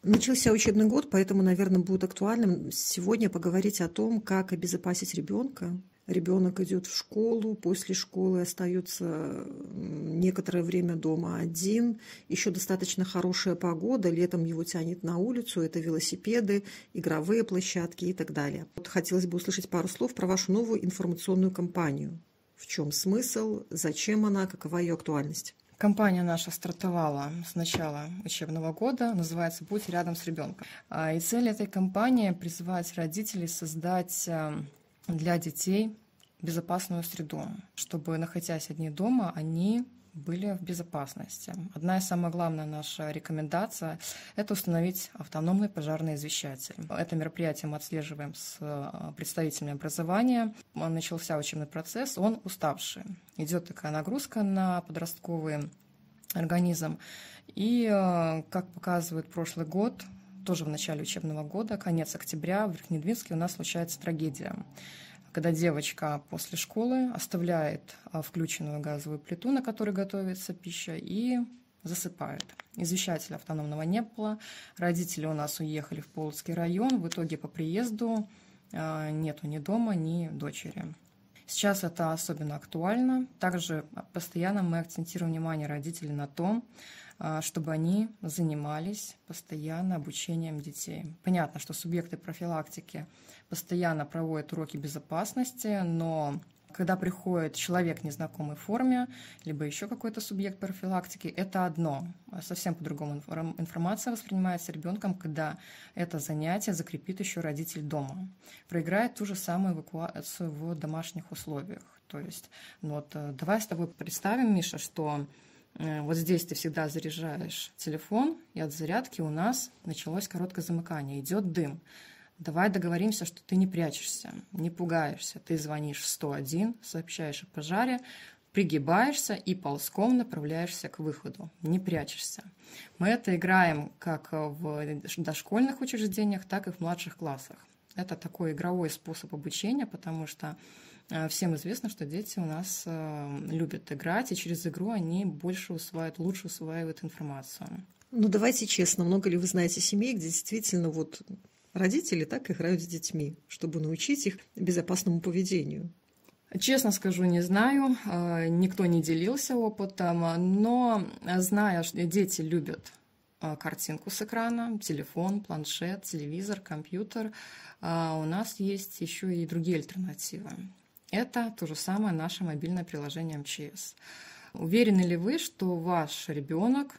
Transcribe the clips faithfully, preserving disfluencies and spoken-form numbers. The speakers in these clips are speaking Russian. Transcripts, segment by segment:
Начался учебный год, поэтому, наверное, будет актуальным сегодня поговорить о том, как обезопасить ребенка. Ребенок идет в школу, после школы остается некоторое время дома один. Еще достаточно хорошая погода, летом его тянет на улицу, это велосипеды, игровые площадки и так далее. Вот хотелось бы услышать пару слов про вашу новую информационную кампанию. В чем смысл, зачем она, какова ее актуальность? Компания наша стартовала с начала учебного года, называется «Будь рядом с ребенком». И цель этой кампании – призывать родителей создать для детей безопасную среду, чтобы, находясь одни дома, они были в безопасности. Одна из самых главных наша рекомендация – это установить автономный пожарный извещатель. Это мероприятие мы отслеживаем с представителями образования. Начался учебный процесс, он уставший. Идет такая нагрузка на подростковый организм. И, как показывает прошлый год, тоже в начале учебного года, конец октября, в Верхнедвинске у нас случается трагедия, когда девочка после школы оставляет включенную газовую плиту, на которой готовится пища, и засыпает. Извещателя автономного не было. Родители у нас уехали в Полоцкий район. В итоге по приезду нету ни дома, ни дочери. Сейчас это особенно актуально. Также постоянно мы акцентируем внимание родителей на том, чтобы они занимались постоянно обучением детей. Понятно, что субъекты профилактики постоянно проводят уроки безопасности, но когда приходит человек в незнакомой форме, либо еще какой-то субъект профилактики, это одно. Совсем по-другому информация воспринимается ребенком, когда это занятие закрепит еще родитель дома. Проиграет ту же самую эвакуацию в домашних условиях. То есть, ну вот, давай с тобой представим, Миша, что вот здесь ты всегда заряжаешь телефон, и от зарядки у нас началось короткое замыкание, идет дым. Давай договоримся, что ты не прячешься, не пугаешься. Ты звонишь в сто один, сообщаешь о пожаре, пригибаешься и ползком направляешься к выходу, не прячешься. Мы это играем как в дошкольных учреждениях, так и в младших классах. Это такой игровой способ обучения, потому что всем известно, что дети у нас любят играть, и через игру они больше усваивают, лучше усваивают информацию. Ну, давайте честно, много ли вы знаете семей, где действительно вот родители так играют с детьми, чтобы научить их безопасному поведению? Честно скажу, не знаю, никто не делился опытом, но зная, что дети любят картинку с экрана, телефон, планшет, телевизор, компьютер, у нас есть еще и другие альтернативы. Это то же самое наше мобильное приложение эм че эс. Уверены ли вы, что ваш ребенок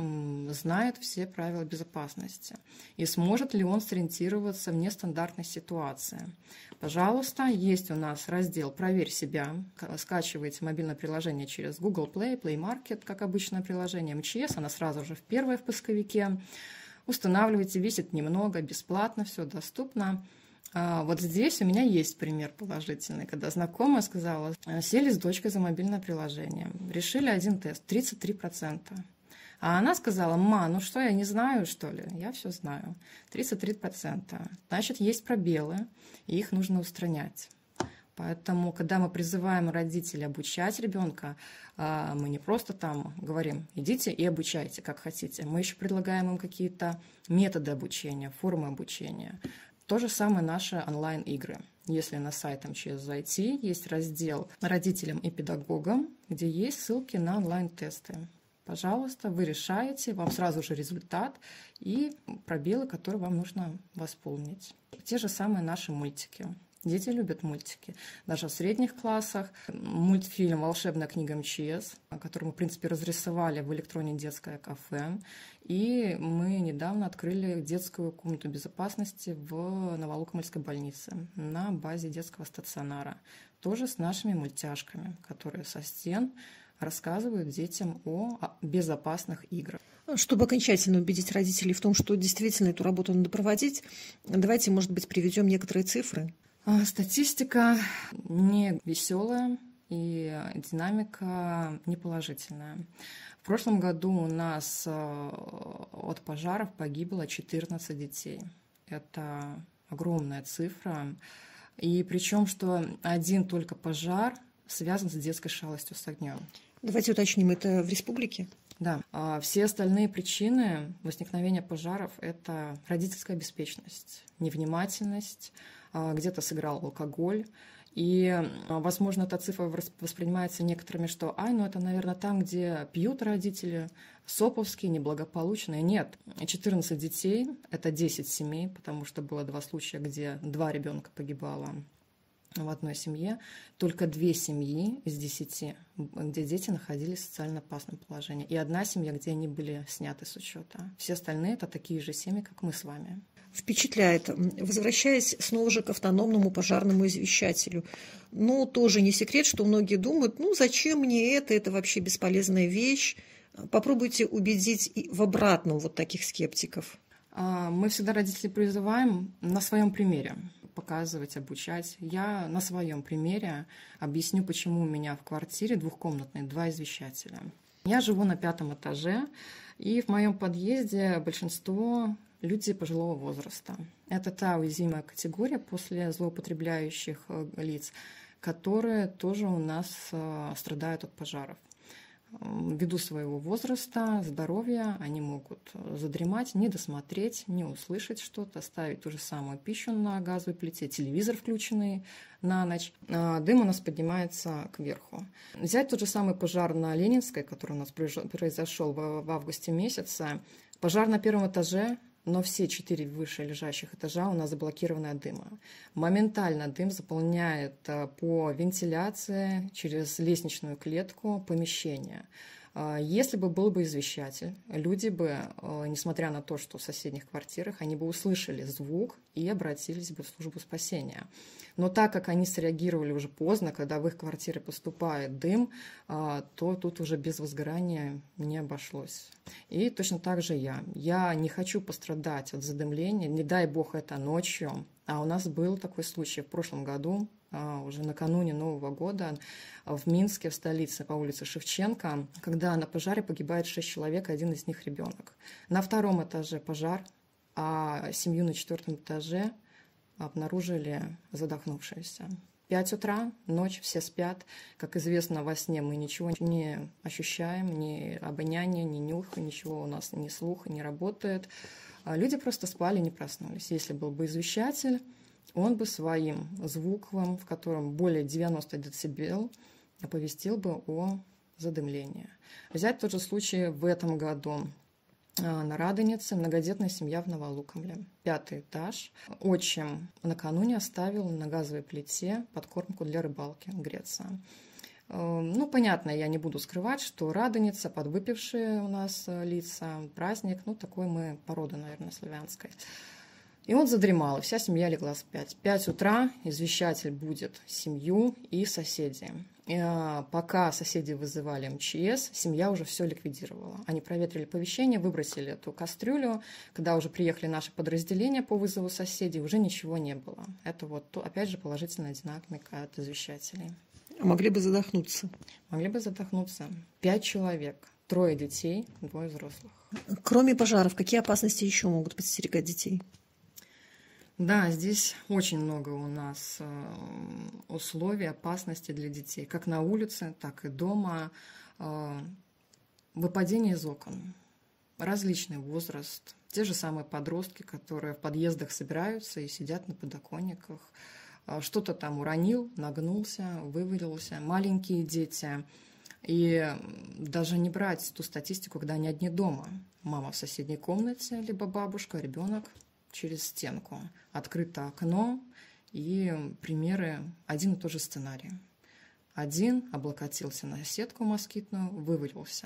знает все правила безопасности и сможет ли он сориентироваться в нестандартной ситуации? Пожалуйста, есть у нас раздел «Проверь себя». Скачиваете мобильное приложение через Google Play, Play Market, как обычное приложение эм че эс, она сразу же в первое в поисковике. Устанавливаете, весит немного, бесплатно, все доступно. Вот здесь у меня есть пример положительный, когда знакомая сказала, сели с дочкой за мобильное приложение, решили один тест, тридцать три процента. А она сказала, ма, ну что, я не знаю, что ли? Я все знаю. тридцать три процента. Значит, есть пробелы, и их нужно устранять. Поэтому, когда мы призываем родителей обучать ребенка, мы не просто там говорим, идите и обучайте, как хотите. Мы еще предлагаем им какие-то методы обучения, формы обучения. То же самое наши онлайн-игры. Если на сайт эм че эс зайти, есть раздел родителям и педагогам, где есть ссылки на онлайн-тесты. Пожалуйста, вы решаете, вам сразу же результат и пробелы, которые вам нужно восполнить. Те же самые наши мультики. Дети любят мультики. Даже в средних классах мультфильм «Волшебная книга эм че эс», который мы, в принципе, разрисовали в электроне «Детское кафе». И мы недавно открыли детскую комнату безопасности в Новолукомольской больнице на базе детского стационара. Тоже с нашими мультяшками, которые со стен рассказывают детям о безопасных играх. Чтобы окончательно убедить родителей в том, что действительно эту работу надо проводить, давайте, может быть, приведем некоторые цифры. Статистика не веселая и динамика неположительная. В прошлом году у нас от пожаров погибло четырнадцать детей. Это огромная цифра. И причем, что один только пожар связан с детской шалостью с огнем. Давайте уточним, это в республике? Да, а все остальные причины возникновения пожаров – это родительская беспечность, невнимательность, где-то сыграл алкоголь. И, возможно, эта цифра воспринимается некоторыми, что, ай, ну это, наверное, там, где пьют родители, соповские, неблагополучные. Нет, четырнадцать детей – это десять семей, потому что было два случая, где два ребенка погибало в одной семье, только две семьи из десяти, где дети находились в социально опасном положении, и одна семья, где они были сняты с учета. Все остальные – это такие же семьи, как мы с вами. Впечатляет. Возвращаясь снова же к автономному пожарному извещателю. Ну, тоже не секрет, что многие думают, ну, зачем мне это, это вообще бесполезная вещь. Попробуйте убедить и в обратном вот таких скептиков. Мы всегда родителей призываем на своем примере показывать, обучать. Я на своем примере объясню, почему у меня в квартире двухкомнатной два извещателя. Я живу на пятом этаже, и в моем подъезде большинство люди пожилого возраста. Это та уязвимая категория после злоупотребляющих лиц, которые тоже у нас страдают от пожаров. Ввиду своего возраста, здоровья, они могут задремать, не досмотреть, не услышать что-то, ставить ту же самую пищу на газовой плите, телевизор включенный на ночь. Дым у нас поднимается кверху. Взять тот же самый пожар на Ленинской, который у нас произошел в августе месяце. Пожар на первом этаже, но все четыре выше лежащих этажа у нас заблокированы от дыма. Моментально дым заполняет по вентиляции через лестничную клетку помещение. Если бы был бы извещатель, люди бы, несмотря на то, что в соседних квартирах, они бы услышали звук и обратились бы в службу спасения. Но так как они среагировали уже поздно, когда в их квартиры поступает дым, то тут уже без возгорания не обошлось. И точно так же я. Я не хочу пострадать от задымления, не дай бог это ночью. А у нас был такой случай в прошлом году, уже накануне Нового года, в Минске, в столице, по улице Шевченко, когда на пожаре погибает шесть человек, один из них ребенок. На втором этаже пожар, а семью на четвертом этаже обнаружили задохнувшиеся. Пять утра, ночь, все спят. Как известно, во сне мы ничего не ощущаем, ни обоняние, ни нюх, ничего у нас, ни слух не работает. Люди просто спали, не проснулись. Если был бы извещатель, он бы своим звуком, в котором более девяносто децибел, оповестил бы о задымлении. Взять тот же случай в этом году. На Радонице многодетная семья в Новолукомле. Пятый этаж. Отчим накануне оставил на газовой плите подкормку для рыбалки греться. Ну, понятно, я не буду скрывать, что Радоница, подвыпившие у нас лица, праздник, ну, такой мы порода, наверное, славянской. И он задремал, и вся семья легла спать. Пять утра извещатель будет семью и соседей. И, пока соседи вызывали эм че эс, семья уже все ликвидировала. Они проветрили помещение, выбросили эту кастрюлю. Когда уже приехали наши подразделения по вызову соседей, уже ничего не было. Это вот, опять же, положительная динамика от извещателей. А могли бы задохнуться? Могли бы задохнуться. Пять человек, трое детей, двое взрослых. Кроме пожаров, какие опасности еще могут подстерегать детей? Да, здесь очень много у нас условий, опасностей для детей, как на улице, так и дома. Выпадение из окон, различный возраст, те же самые подростки, которые в подъездах собираются и сидят на подоконниках, что-то там уронил, нагнулся, вывалился, маленькие дети. И даже не брать ту статистику, когда они одни дома. Мама в соседней комнате, либо бабушка, ребенок через стенку. Открыто окно, и примеры, один и тот же сценарий. Один облокотился на сетку москитную, вывалился.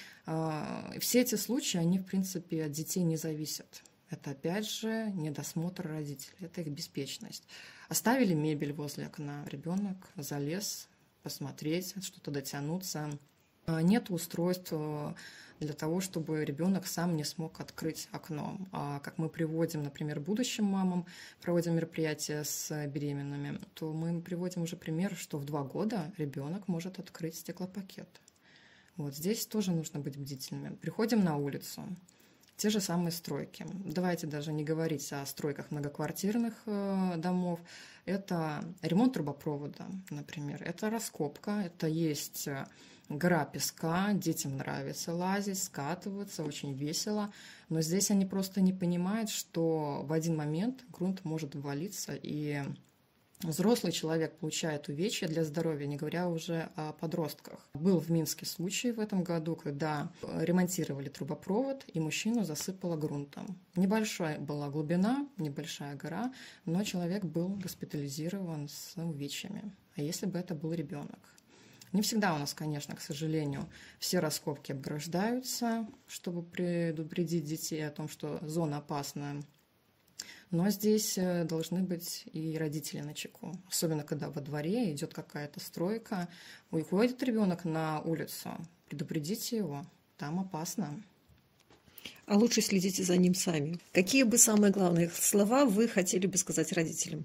Все эти случаи, они, в принципе, от детей не зависят. Это, опять же, недосмотр родителей, это их беспечность. Оставили мебель возле окна, ребенок залез посмотреть, что-то дотянуться. Нет устройств для того, чтобы ребенок сам не смог открыть окно. А как мы приводим, например, будущим мамам, проводим мероприятия с беременными, то мы приводим уже пример, что в два года ребенок может открыть стеклопакет. Вот здесь тоже нужно быть бдительными. Приходим на улицу, те же самые стройки. Давайте даже не говорить о стройках многоквартирных э, домов. Это ремонт трубопровода, например. Это раскопка, это есть гора песка, детям нравится лазить, скатываться, очень весело, но здесь они просто не понимают, что в один момент грунт может обвалиться, и взрослый человек получает увечья для здоровья, не говоря уже о подростках. Был в Минске случай в этом году, когда ремонтировали трубопровод, и мужчину засыпало грунтом. Небольшая была глубина, небольшая гора, но человек был госпитализирован с увечьями. А если бы это был ребенок? Не всегда у нас, конечно, к сожалению, все раскопки обграждаются, чтобы предупредить детей о том, что зона опасная. Но здесь должны быть и родители начеку. Особенно, когда во дворе идет какая-то стройка, уходит ребенок на улицу, предупредите его, там опасно. А лучше следите за ним сами. Какие бы самые главные слова вы хотели бы сказать родителям?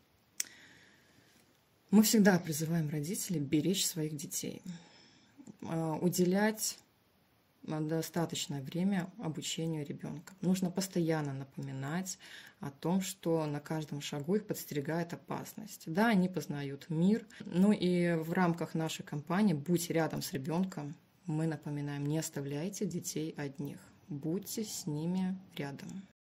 Мы всегда призываем родителей беречь своих детей, уделять достаточное время обучению ребенка. Нужно постоянно напоминать о том, что на каждом шагу их подстерегает опасность. Да, они познают мир. Ну и в рамках нашей кампании «Будь рядом с ребенком» мы напоминаем: не оставляйте детей одних, будьте с ними рядом.